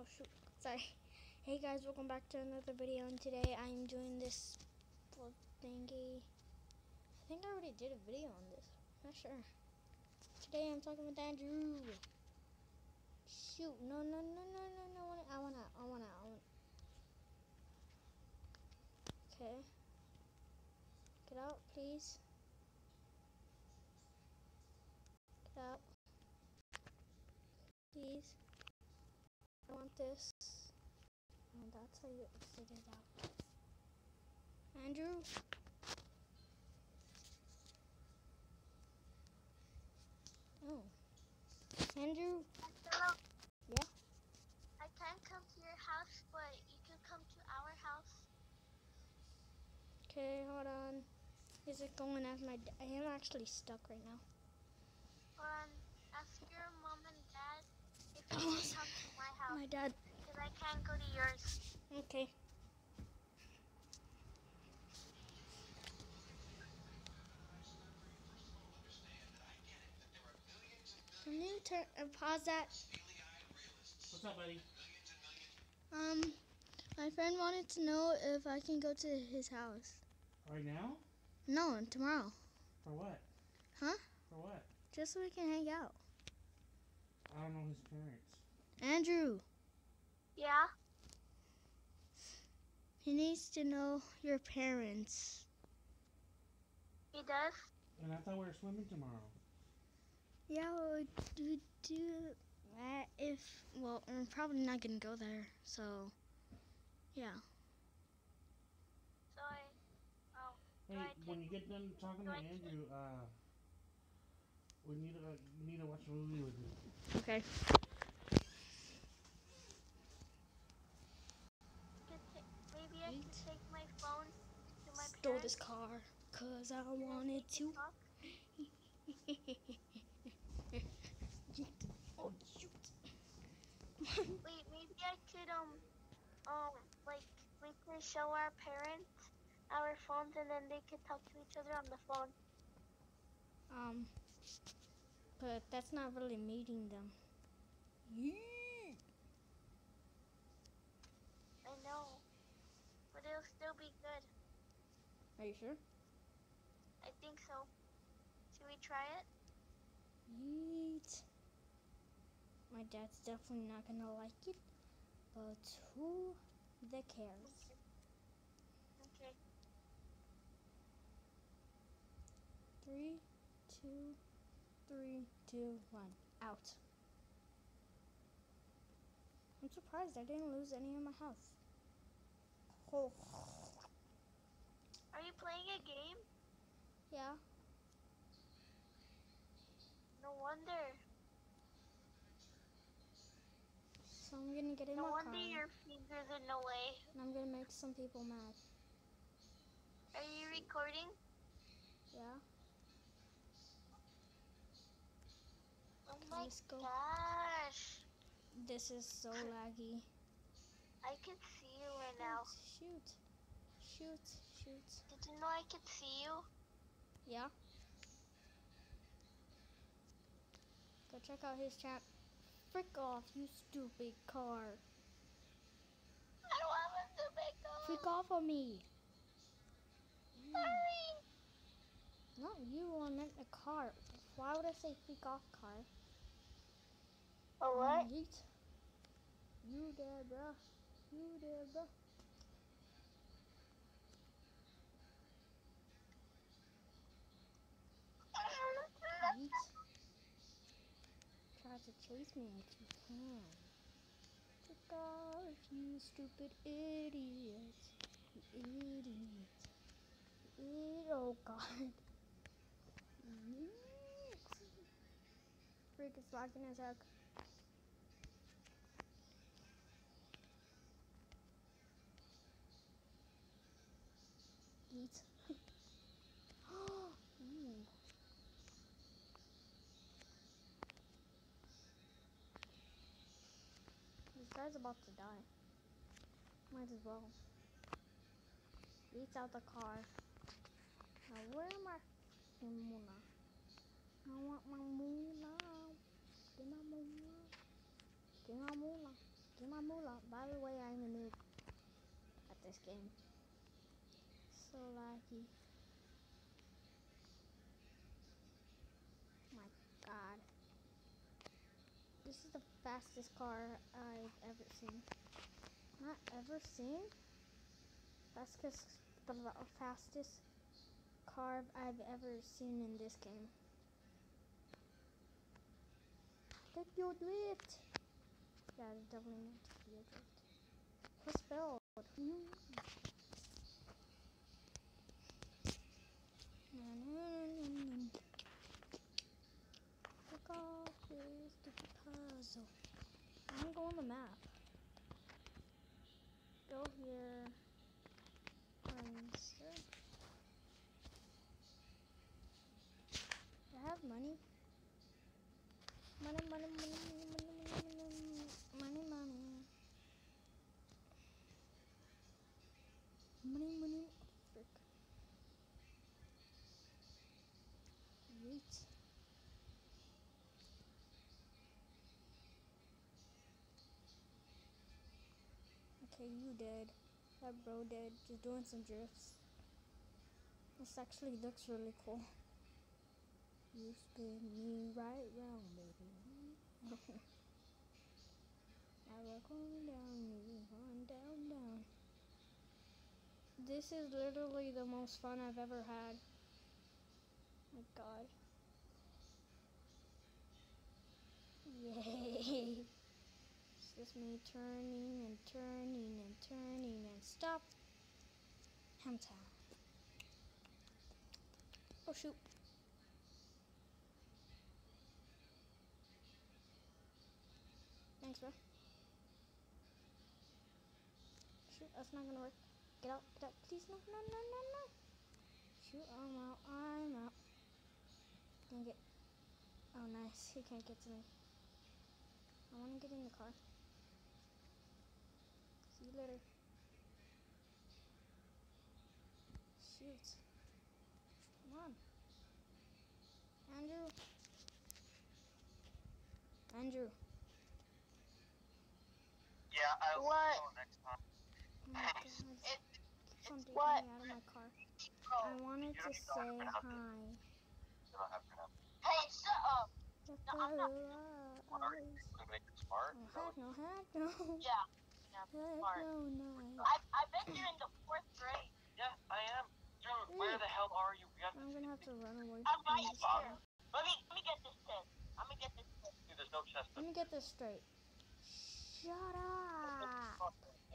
shoot. Sorry. Hey guys, welcome back to another video, and today I'm doing this thingy. I think I already did a video on this. Not sure. Today I'm talking with Andrew. Shoot. No. I want out. Okay. Get out, please. Get out. Please. I want this. Oh, that's how you exit it out. Andrew? Oh. Andrew? Hello. Yeah? I can't come to your house, but you can come to our house. Okay, hold on. Is it going as I am actually stuck right now. Ask your mom and dad if you can come to my house. My dad. Because I can't go to yours. Okay. Can you pause that? What's up, buddy? My friend wanted to know if I can go to his house. Right now? No, tomorrow. For what? Huh? For what? Just so we can hang out. I don't know his parents. Andrew. Yeah? He needs to know your parents. He does? And I thought we were swimming tomorrow. Yeah, we do that well, we're probably not going to go there, so, yeah. So Hey, when you get done talking to Andrew, we need to watch a movie with you. Okay. maybe I can take my phone to my Stole parents. this car, 'cause I wanted to. Oh, shoot. Wait, maybe I could, like, we can show our parents our phones and then they could talk to each other on the phone. But that's not really meeting them. I know, but it'll still be good. Are you sure? I think so. Should we try it? Yeet. My dad's definitely not gonna like it, but who the cares? Okay. 3, 2, 1. Out. I'm surprised I didn't lose any in my house. Oh. Are you playing a game? Yeah. No wonder. So I'm gonna get in No my wonder car. your fingers in the way. And I'm gonna make some people mad. Are you recording? Yeah. Oh my Let's go. gosh. This is so laggy. I can see you right now. Shoot. Did you know I could see you? Yeah. Go check out his chat. Frick off, you stupid car. I don't have a stupid car. Freak off on me. Sorry. Not you, I meant the car. Why would I say freak off car? Oh, what? Yeet. You there, bruh. Yeet. Try to chase me if you can. Frick off, you stupid idiot. You idiot. Oh, God. Yeet. Freak is lagging as heck. Yeet. Ooh. This guy's about to die. Might as well. Eats out the car. Now where am I? Moolah. I want my moolah. Get my moolah. Get my moolah. Get my moolah. this game. So laggy. My God. This is the fastest car I've ever seen. Not ever seen? Fastest car I've ever seen in this game. Take your drift! Yeah, it's definitely meant to be a drift. What's spelled? Look off this stupid puzzle. I'm gonna go on the map. Go here. Sir. Do I have money? Money, money, money, money, money, money, money, money, money. Money, money, frick. Yeet. Okay, you dead. That bro dead. Just doing some drifts. This actually looks really cool. You spin me right round, baby. I rock on down, you on down, down. This is literally the most fun I've ever had. My God. Yay. It's just me turning and turning and turning and stop. Hamtown. Oh shoot. Thanks, bro. Shoot, that's not gonna work. Get out, please. No, no, no, no, no. Shoot, I'm out. Dang it. Oh, nice. He can't get to me. I wanna get in the car. See you later. Shoot. Come on. Andrew. Andrew. Yeah, I will go next time. Oh my God. Keeps on taking What? me out of my car. Oh, I wanted to say hi. you don't have to know. Hey, shut up. Heck Are you going to make it smart? no. Yeah. Heck smart. no. I bet you're in the 4th grade. Yeah, I am. Dude, where the hell are you? We have I'm gonna have to run away I'm from right this here. guy. Let me get this pen. I'm gonna get this pen. Dude, there's no chest. Let me get this straight. Shut up.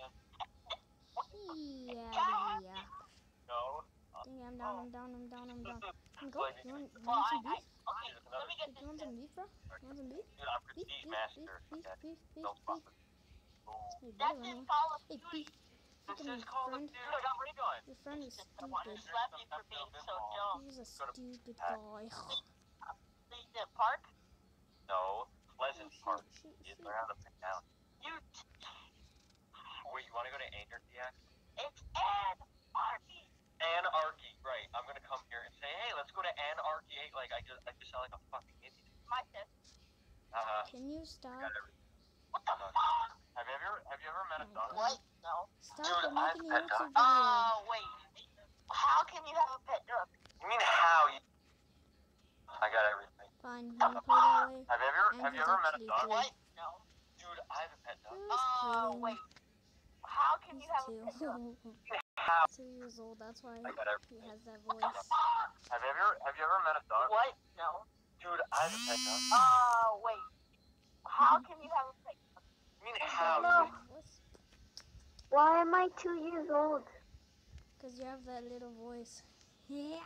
Yeah. No. Dang it, I'm down. Go. Like, You want Well, some beef? okay, let me get You this want pen. some beef, bro? You want some beef? Dude, I'm prestige master. Okay. Don't fuck with me. Hey, That's better in run away. Call of Hey, Duty. beef. Look This at is me, Call of friend. Duty. Where are you going? Your friend is I want to stupid. slap you for being so dumb. He was a stupid guy. The park? No. Pleasant Park. Shoot. You learn how to pick down. You. Wait, you want to go to Anarchy? It's Anarchy. Anarchy, right. I'm going to come here and say, hey, let's go to Anarchy. Like, I just sound like a fucking idiot. My test. Can you stop? What the fuck? Have you ever met a Oh, dog? God. What? No. Stop, Dude, I'm making a I've pet YouTube dogs. video. Wait. How can you have a pet dog? You mean how? I got everything. Fine, you play that way. Have you ever met a actually dog? cool. What? No. Dude, I have a pet dog. Just kidding. Wait. How can He's you have a pet dog? How? 2 years old, that's why I got everything. he has that voice. Have you ever met a dog? What? No. Dude, I have a pet dog. Wait. How can you have a pet dog? You mean how? No. Why am I 2 years old? Because you have that little voice. Yeah.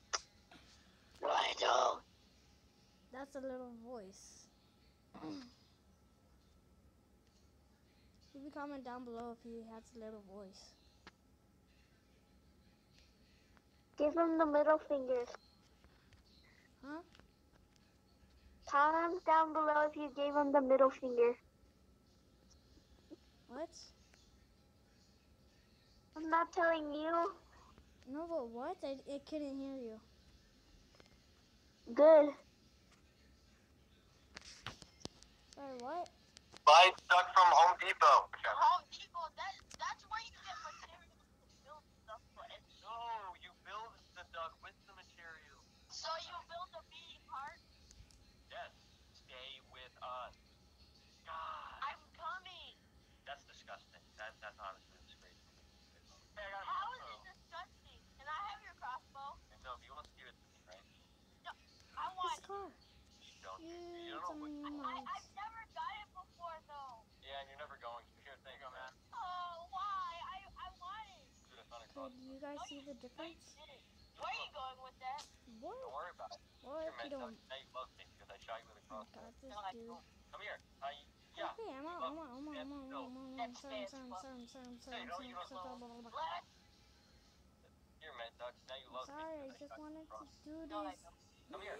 I don't. That's a little voice. Leave a comment down below if he has a little voice. Give him the middle finger. Huh? Comment down below if you gave him the middle finger. What? I'm not telling you. No, but what? I couldn't hear you. Good. Sorry, what? Buy stuff from Home Depot. Home Depot, that's where you get materials Doug, with the material. So you built a beating heart? Yes. Stay with us. God. I'm coming. That's disgusting. That's honestly disgraceful. Hey, How is it disgusting? And I have your crossbow. No, you want to give it to me, right? I want This car. You don't. You Yeah, don't know what. I've never got it before though. Yeah, and you're never going to. Here, thank you, man. Oh, why? I want it. Dude, I found a Could crossbow. you guys see the difference? Where are you going with that? What? Don't worry about it. What? Here, You man. don't. Now you love me because I shot you with a I crossbow. got this No, I dude. don't. Come here. Yeah. Okay, I'm out. That's Sorry. fancy. Let's. Here, man, Doug. Now you love Sorry, me. I just wanted to do No, I this. don't. Come here.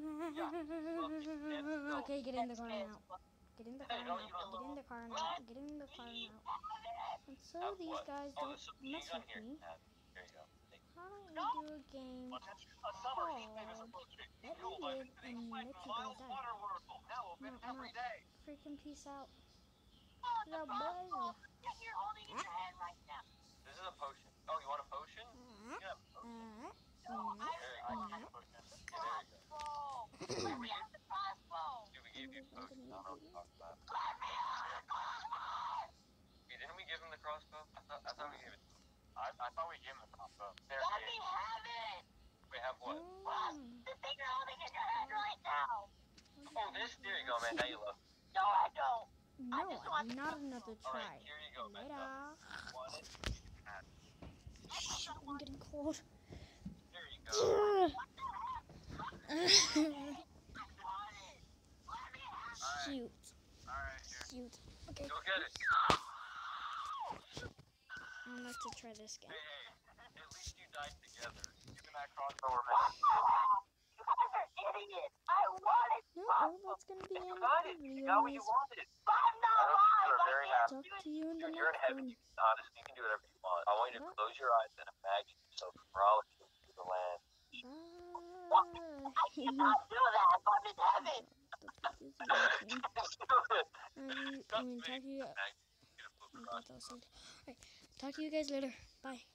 Yeah. Okay, get in the car That's now. Get in the Hey, car don't now. you Get in the car now. Get in the car now. And so Have these what? guys Oh, don't there's some mess gun with here. me. Here you go. Thank you. How don't we do a game A summer heat wave is called approaching. Let Fueled Me by Live visiting and Wet Let n You Wild Guys Die? Water World. Now open No, every day. freaking peace out. The Yeah, crossbow boy. that you're holding in your hand right now. This is a potion. Oh, you want a potion? Yeah. No, I Here, I want can the potion. Yeah, there you go. crossbow. Let me have the crossbow. Dude, we gave you a potion. I don't know what you're talking about. Let me have the crossbow. Hey, didn't we give him the crossbow? I thought we gave it to him. I thought we gave him the crossbow. There, Let me have it. we have what? The thing you're holding in your hand right now. Oh, this? There you go, man. Now you love it. No, I don't. No, not another All try. right, here you go, man. Later. Want it? Shit, I'm getting cold. Here you go. Shoot. Alright, here. Shoot. Okay. Go get it. I'd like to try this game. Hey, at least you died together. Give me that crossbow or You guys are idiots. I wanted. No, that's gonna be the end of got the it. You video. got what you wanted. I'm not I hope lying. you are very happy. Talk to you in the You're in next heaven. one. Honestly, you can do whatever you want. I want you to What? close your eyes and imagine yourself frolicking through the land. I cannot do that. I'm in heaven. Talk to you. Trust me. Alright, talk to you guys later. Bye.